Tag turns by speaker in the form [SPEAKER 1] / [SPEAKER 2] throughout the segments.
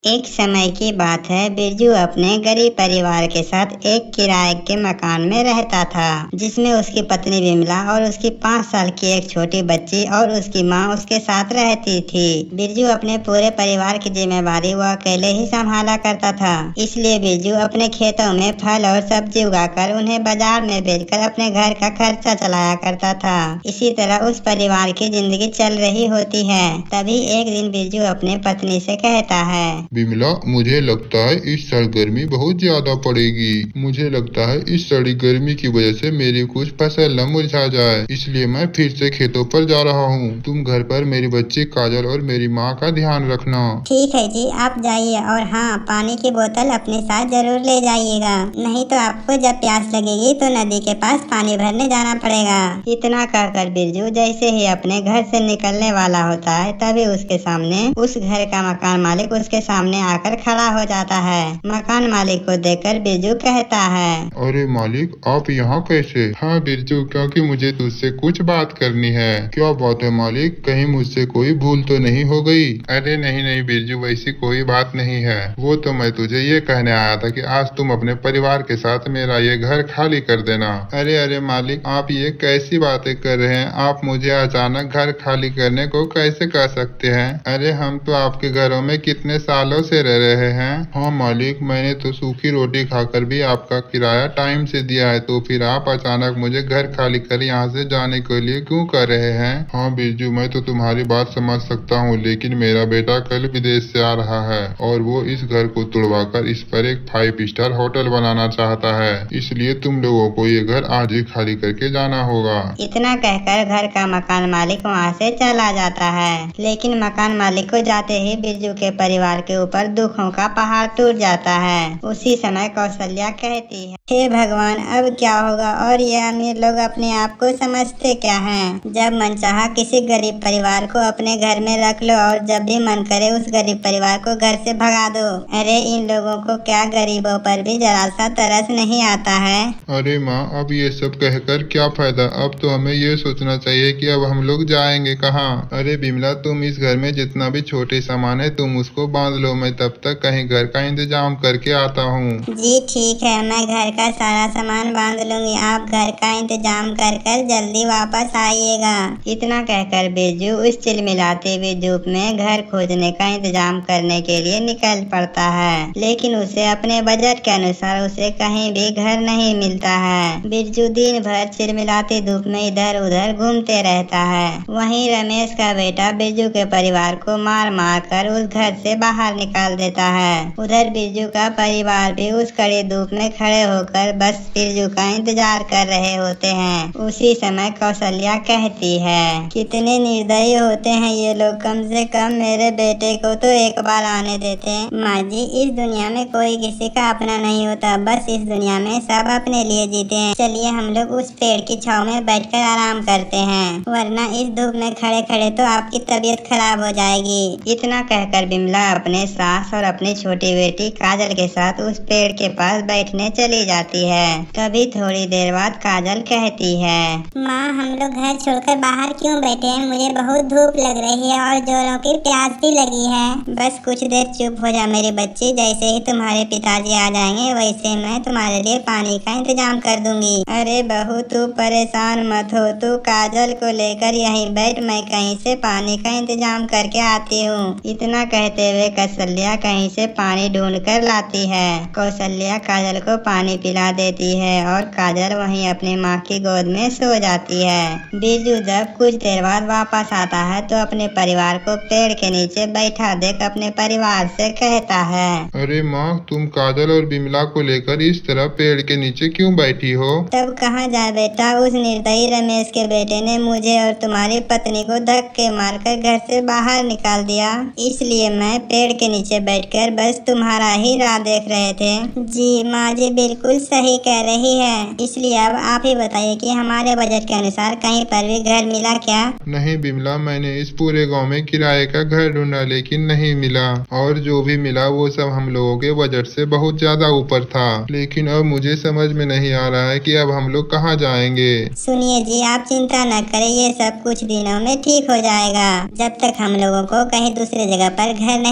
[SPEAKER 1] एक समय की बात है, बिरजू अपने गरीब परिवार के साथ एक किराए के मकान में रहता था, जिसमें उसकी पत्नी विमला और उसकी 5 साल की एक छोटी बच्ची और उसकी माँ उसके साथ रहती थी। बिरजू अपने पूरे परिवार की जिम्मेवारी वो अकेले ही संभाला करता था, इसलिए बिरजू अपने खेतों में फल और सब्जी उगाकर उन्हें बाजार में बेचकर अपने घर का खर्चा चलाया करता था। इसी तरह उस परिवार की जिंदगी चल रही होती है। तभी एक दिन बिरजू अपने पत्नी से कहता है,
[SPEAKER 2] विमला, मुझे लगता है इस साल गर्मी बहुत ज्यादा पड़ेगी। मुझे लगता है इस साल गर्मी की वजह से मेरी कुछ फसल न मुरझा जाए, इसलिए मैं फिर से खेतों पर जा रहा हूँ। तुम घर पर मेरी बच्ची काजल और मेरी माँ का ध्यान रखना।
[SPEAKER 1] ठीक है जी, आप जाइए, और हाँ, पानी की बोतल अपने साथ जरूर ले जाइएगा, नहीं तो आपको जब प्यास लगेगी तो नदी के पास पानी भरने जाना पड़ेगा। इतना कहकर बिरजू जैसे ही अपने घर से निकलने वाला होता है, तभी उसके सामने उस घर का मकान मालिक उसके सामने आकर खड़ा हो जाता है। मकान मालिक को देखकर बिरजू कहता है,
[SPEAKER 2] अरे मालिक, आप यहाँ कैसे? हाँ बिरजू, क्योंकि मुझे तुझसे कुछ बात करनी है। क्या बात है मालिक? कहीं मुझसे कोई भूल तो नहीं हो गई? अरे नहीं नहीं बिरजू, वैसी कोई बात नहीं है। वो तो मैं तुझे ये कहने आया था कि आज तुम अपने परिवार के साथ मेरा ये घर खाली कर देना। अरे अरे मालिक, आप ये कैसी बातें कर रहे हैं? आप मुझे अचानक घर खाली करने को कैसे कह सकते हैं? अरे हम तो आपके घरों में कितने सालों से रह रहे हैं। हाँ मालिक, मैंने तो सूखी रोटी खाकर भी आपका किराया टाइम से दिया है, तो फिर आप अचानक मुझे घर खाली कर यहाँ से जाने के लिए क्यों कर रहे हैं? हाँ बिरजू, मैं तो तुम्हारी बात समझ सकता हूँ, लेकिन मेरा बेटा कल विदेश से आ रहा है और वो इस घर को तुड़वाकर इस पर एक 5 स्टार होटल बनाना चाहता है, इसलिए तुम लोगों को ये घर आज ही खाली करके जाना होगा।
[SPEAKER 1] इतना कहकर घर का मकान मालिक वहाँ से चला जाता है, लेकिन मकान मालिक को जाते ही बिरजू के परिवार के ऊपर दुखों का पहाड़ टूट जाता है। उसी समय कौशल्या कहती है, हे भगवान, अब क्या होगा? और ये अमीर लोग अपने आप को समझते क्या हैं? जब मन चाहा किसी गरीब परिवार को अपने घर में रख लो और जब भी मन करे उस गरीब परिवार को घर से भगा दो। अरे इन लोगों को क्या गरीबों पर भी जरा सा तरस नहीं आता है?
[SPEAKER 2] अरे माँ, अब ये सब कहकर क्या फायदा? अब तो हमें ये सोचना चाहिए कि अब हम लोग जाएंगे कहाँ। अरे बिमला, तुम इस घर में जितना भी छोटे सामान है तुम उसको बांध लो, मैं तब तक कहीं घर का इंतजाम करके आता हूँ।
[SPEAKER 1] जी ठीक है, मैं घर का सारा सामान बांध लूंगी, आप घर का इंतजाम कर जल्दी वापस आइएगा। इतना कहकर बिरजू उस चिलमिलाते हुए धूप में घर खोजने का इंतजाम करने के लिए निकल पड़ता है, लेकिन उसे अपने बजट के अनुसार उसे कहीं भी घर नहीं मिलता है। बिरजू दिन भर चिलमिलाती धूप में इधर उधर घूमते रहता है। वहीं रमेश का बेटा बिरजू के परिवार को मार मार कर उस घर से बाहर निकाल देता है। उधर बिरजू का परिवार भी उस कड़ी धूप में खड़े होकर बस बिरजू का इंतजार कर रहे होते हैं। उसी समय कौशल्या कहती है, कितने निर्दयी होते हैं ये लोग, कम से कम मेरे बेटे को तो एक बार आने देते हैं। माँ जी, इस दुनिया में कोई किसी का अपना नहीं होता, बस इस दुनिया में सब अपने लिए जीते हैं। चलिए हम लोग उस पेड़ की छांव में बैठकर आराम करते हैं, वरना इस धूप में खड़े खड़े तो आपकी तबीयत खराब हो जाएगी। इतना कहकर बिमला अपने सास और अपनी छोटी बेटी काजल के साथ उस पेड़ के पास बैठने चली जाती है। तभी थोड़ी देर बाद काजल कहती है, माँ, हम लोग घर छोड़कर बाहर क्यों बैठे हैं? मुझे बहुत धूप लग रही है और जोरों की प्यास भी लगी है। बस कुछ देर चुप हो जा मेरी बच्ची, जैसे ही तुम्हारे पिताजी आ जाएंगे वैसे मैं तुम्हारे लिए पानी का इंतजाम कर दूंगी। अरे बहू, तू परेशान मत हो, तू काजल को लेकर यहीं बैठ, मैं कहीं से पानी का इंतजाम करके आती हूँ। इतना कहते हुए कौशल्या कहीं से पानी ढूंढ कर लाती है। कौशल्या काजल को पानी पिला देती है और काजल वहीं अपनी माँ की गोद में सो जाती है। बिरजू जब कुछ देर बाद वापस आता है तो अपने परिवार को पेड़ के नीचे बैठा देख अपने परिवार से कहता है,
[SPEAKER 2] अरे माँ, तुम काजल और बिमला को लेकर इस तरह पेड़ के नीचे क्यों बैठी हो?
[SPEAKER 1] तब कहाँ जाए बेटा, उस निर्दयी रमेश के बेटे ने मुझे और तुम्हारी पत्नी को धक्के मारकर घर से बाहर निकाल दिया, इसलिए मैं पेड़ के नीचे बैठकर बस तुम्हारा ही राह देख रहे थे। जी माँ जी बिल्कुल सही कह रही है, इसलिए अब आप ही बताइए कि हमारे बजट के अनुसार कहीं पर भी घर मिला क्या?
[SPEAKER 2] नहीं बिमला, मैंने इस पूरे गांव में किराए का घर ढूंढा लेकिन नहीं मिला, और जो भी मिला वो सब हम लोगों के बजट से बहुत ज्यादा ऊपर था। लेकिन अब मुझे समझ में नहीं आ रहा है कि अब हम लोग कहाँ जाएंगे।
[SPEAKER 1] सुनिए जी, आप चिंता न करें, ये सब कुछ दिनों में ठीक हो जाएगा। जब तक हम लोगों को कहीं दूसरी जगह पर घर नहीं मिल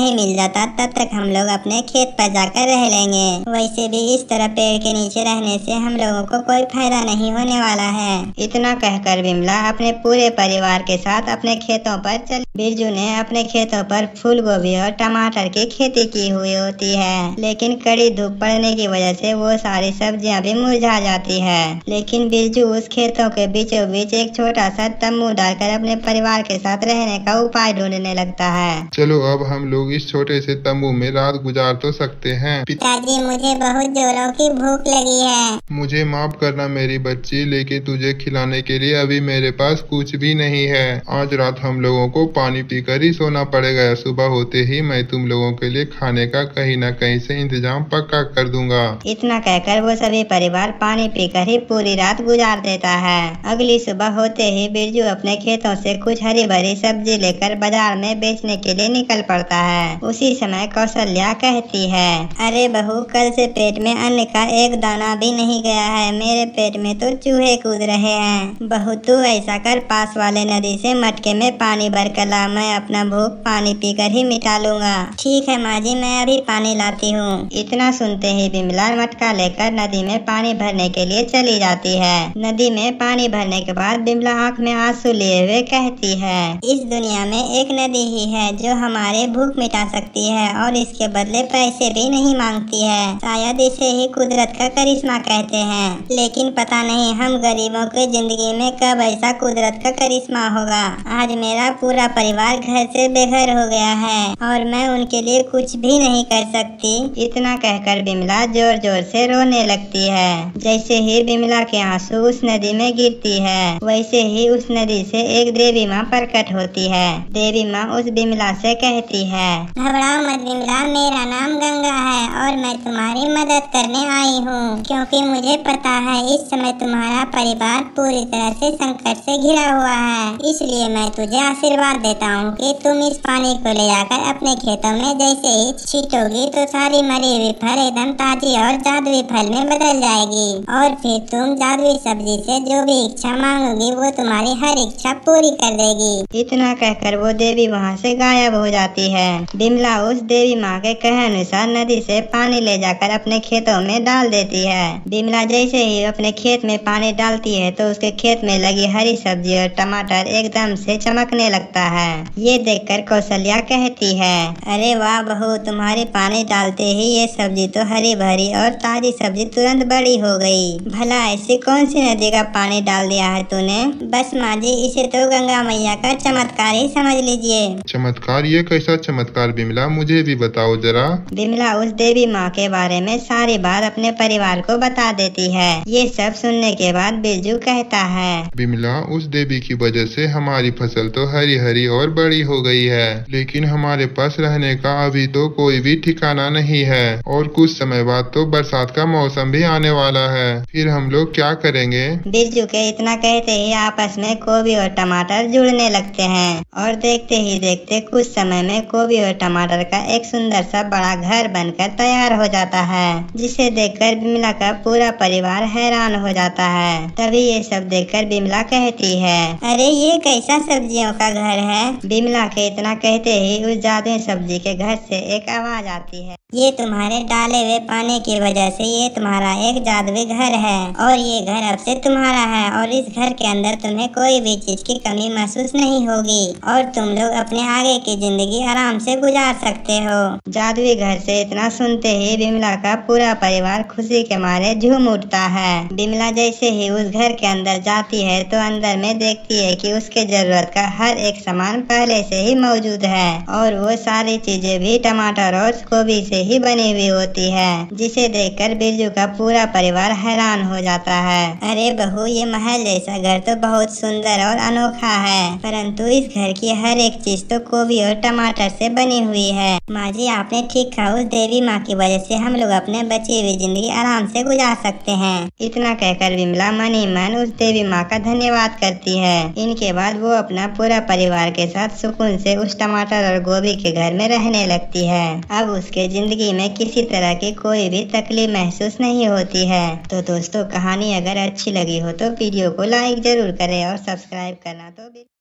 [SPEAKER 1] जाता तब तक हम लोग अपने खेत पर जाकर रह लेंगे। वैसे भी इस तरह पेड़ के नीचे रहने से हम लोगों को कोई फायदा नहीं होने वाला है। इतना कहकर बिमला अपने पूरे परिवार के साथ अपने खेतों पर चली। बिरजू ने अपने खेतों पर फूल गोभी और टमाटर की खेती की हुई होती है, लेकिन कड़ी धूप पड़ने की वजह से वो सारी सब्जियां भी मुरझा जाती है। लेकिन बिरजू उस खेतों के बीचों बीच एक छोटा सा तम्बू डालकर अपने परिवार के साथ रहने का उपाय ढूंढने लगता है।
[SPEAKER 2] चलो अब हम लोग इस छोटे से तम्बू में रात गुजार तो सकते हैं।
[SPEAKER 1] पिताजी, मुझे बहुत जोरों की भूख लगी है।
[SPEAKER 2] मुझे माफ करना मेरी बच्ची, लेकिन तुझे खिलाने के लिए अभी मेरे पास कुछ भी नहीं है। आज रात हम लोगों को पानी पीकर ही सोना पड़ेगा। सुबह होते ही मैं तुम लोगों के लिए खाने का कहीं न कहीं से इंतजाम पक्का कर दूंगा।
[SPEAKER 1] इतना कहकर वो सभी परिवार पानी पीकर ही पूरी रात गुजार देता है। अगली सुबह होते ही बिरजू अपने खेतों से कुछ हरी भरी सब्जी लेकर बाजार में बेचने के लिए निकल पड़ता है। उसी समय कौशल्या कहती है, अरे बहू, कल से पेट में अन्न का एक दाना भी नहीं गया है। मेरे पेट में तो चूहे कूद रहे हैं। बहू, तू ऐसा कर, पास वाले नदी से मटके में पानी भर कर ला। मैं अपना भूख पानी पीकर ही मिटा लूंगा। ठीक है माँ जी, मैं अभी पानी लाती हूँ। इतना सुनते ही बिमला मटका लेकर नदी में पानी भरने के लिए चली जाती है। नदी में पानी भरने के बाद बिमला आँख में आंसू लिए हुए कहती है, इस दुनिया में एक नदी ही है जो हमारे भूख मिटा सकती है और इसके बदले पैसे भी नहीं मांगती है। शायद इसे ही कुदरत का करिश्मा कहते हैं। लेकिन पता नहीं हम गरीबों की जिंदगी में कब ऐसा कुदरत का करिश्मा होगा। आज मेरा पूरा परिवार घर से बेघर हो गया है और मैं उनके लिए कुछ भी नहीं कर सकती। इतना कहकर बिमला जोर जोर से रोने लगती है। जैसे ही बिमला के आंसू उस नदी में गिरती है, वैसे ही उस नदी से एक देवी माँ प्रकट होती है। देवी माँ उस बिमला से कहती है, घबराओ मत बिमला, मेरा नाम गंगा है और मैं तुम्हारी मदद करने आई हूँ, क्योंकि मुझे पता है इस समय तुम्हारा परिवार पूरी तरह से संकट से घिरा हुआ है। इसलिए मैं तुझे आशीर्वाद देता हूँ कि तुम इस पानी को ले जाकर अपने खेतों में जैसे ही छींटोगी तो सारी मरी हुई फल एकदम ताजी और जादुई फल में बदल जाएगी और फिर तुम जादुई सब्जी से जो भी इच्छा मांगोगी वो तुम्हारी हर इच्छा पूरी कर देगी। इतना कहकर वो देवी वहाँ से गायब हो जाती है। बिमला उस देवी माँ के कहे अनुसार नदी से पानी ले जाकर अपने खेतों में डाल देती है। बिमला जैसे ही अपने खेत में पानी डालती है तो उसके खेत में लगी हरी सब्जी और टमाटर एकदम से चमकने लगता है। ये देखकर कौशल्या कहती है, अरे वाह बहू, तुम्हारे पानी डालते ही ये सब्जी तो हरी भरी और ताजी सब्जी तुरंत बड़ी हो गई। भला ऐसी कौन सी नदी का पानी डाल दिया है तूने? बस माँ जी, इसे तो गंगा मैया का चमत्कार ही समझ लीजिए।
[SPEAKER 2] चमत्कार? ये कैसा चमत्कार बिमला, मुझे भी बताओ जरा।
[SPEAKER 1] बिमला उस देवी माँ के बारे में सारी बात अपने परिवार को बता देती है। ये सब सुनने के बाद बिरजू कहता है,
[SPEAKER 2] बिमला, उस देवी की वजह से हमारी फसल तो हरी हरी और बड़ी हो गई है, लेकिन हमारे पास रहने का अभी तो कोई भी ठिकाना नहीं है और कुछ समय बाद तो बरसात का मौसम भी आने वाला है। फिर हम लोग क्या करेंगे?
[SPEAKER 1] बिरजू के इतना कहते ही आपस में गोभी और टमाटर जुड़ने लगते हैं और देखते ही देखते कुछ समय में गोभी और टमाटर का एक सुंदर सा बड़ा घर बनकर तैयार हो जाता है, जिसे देखकर बिमला का पूरा परिवार हैरान हो जाता है। तभी ये सब देखकर बिमला कहती है, अरे ये कैसा सब्जियों का घर है? बिमला के इतना कहते ही उस जादुई सब्जी के घर से एक आवाज आती है, ये तुम्हारे डाले हुए पानी की वजह से ये तुम्हारा एक जादुई घर है और ये घर अब से तुम्हारा है और इस घर के अंदर तुम्हें कोई भी चीज की कमी महसूस नहीं होगी और तुम लोग अपने आगे की जिंदगी आराम से गुजार सकते हो। जादुई घर से इतना सुनते ही बिमला का पूरा परिवार खुशी के मारे झूम उठता है। बिमला जैसे ही उस घर के अंदर जाती है तो अंदर में देखती है कि उसके जरूरत का हर एक सामान पहले से ही मौजूद है और वो सारी चीजें भी टमाटर और गोभी से ही बनी हुई होती है, जिसे देखकर बिरजू का पूरा परिवार हैरान हो जाता है। अरे बहू, ये महल जैसा घर तो बहुत सुंदर और अनोखा है, परंतु इस घर की हर एक चीज तो गोभी और टमाटर से बनी हुई है। माँ जी, आपने ठीक कहा, उस देवी माँ की वजह से हम लोग अपने बची हुई जिंदगी आराम से गुजार सकते हैं। इतना कहकर बिमला मन ही मन उस देवी माँ का धन्यवाद करती है। इनके बाद वो अपना पूरा परिवार के साथ सुकून से उस टमाटर और गोभी के घर में रहने लगती है। अब उसके जिंदगी में किसी तरह की कोई भी तकलीफ महसूस नहीं होती है। तो दोस्तों, कहानी अगर अच्छी लगी हो तो वीडियो को लाइक जरूर करें और सब्सक्राइब करना तो